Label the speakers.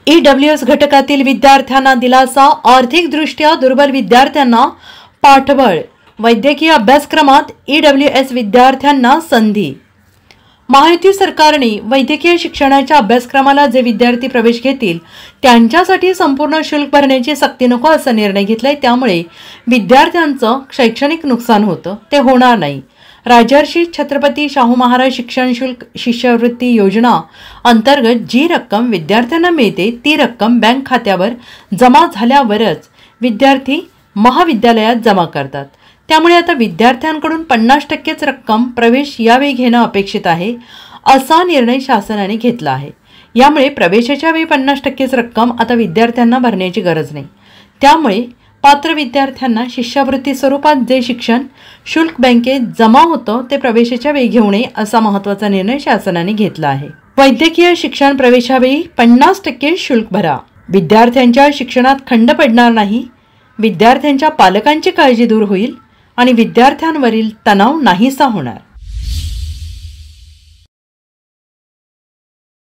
Speaker 1: EWS घटकातील विद्यार्थ्यांना दिलासा, आर्थिकदृष्ट्या दुर्बल विद्यार्थ्यांना पाठबळ। वैद्यकीय अभ्यासक्रमात EWS विद्यार्थ्यांना संधी। महायुती सरकारने वैद्यकीय शिक्षणाच्या अभ्यासक्रमाला जे विद्यार्थी प्रवेश घेतील त्यांच्यासाठी संपूर्ण शुल्क भरण्याची सक्ती नको असा निर्णय घेतलाय। त्यामुळे विद्यार्थ्यांचं शैक्षणिक नुकसान होतं, ते होणार नाही। राजर्षी छत्रपती शाहू महाराज शिक्षण शुल्क शिष्यवृत्ती योजना अंतर्गत जी रक्कम विद्यार्थ्यांना मिळते ती रक्कम बँक खात्यावर जमा झाल्यावरच विद्यार्थी महाविद्यालयात जमा करतात। त्यामुळे आता विद्यार्थ्यांकडून 50% रक्कम प्रवेश यावेळी घेणं अपेक्षित आहे, असा निर्णय शासनाने घेतला आहे। यामुळे प्रवेशाच्या वेळी 50% रक्कम आता विद्यार्थ्यांना भरण्याची गरज नाही। त्यामुळे पात्र विद्यार्थ्यांना शिष्यवृत्ती स्वरूपात जे शिक्षण शुल्क बँकेत जमा होतं ते प्रवेशाच्या वेळी घेऊ नये, असा महत्त्वाचा निर्णय शासनाने घेतला आहे। वैद्यकीय शिक्षण प्रवेशावेळी 50% शुल्क भरा। विद्यार्थ्यांच्या शिक्षणात खंड पडणार नाही, विद्यार्थ्यांच्या पालकांची काळजी दूर होईल आणि विद्यार्थ्यांवरील तणाव नाहीसा होणार।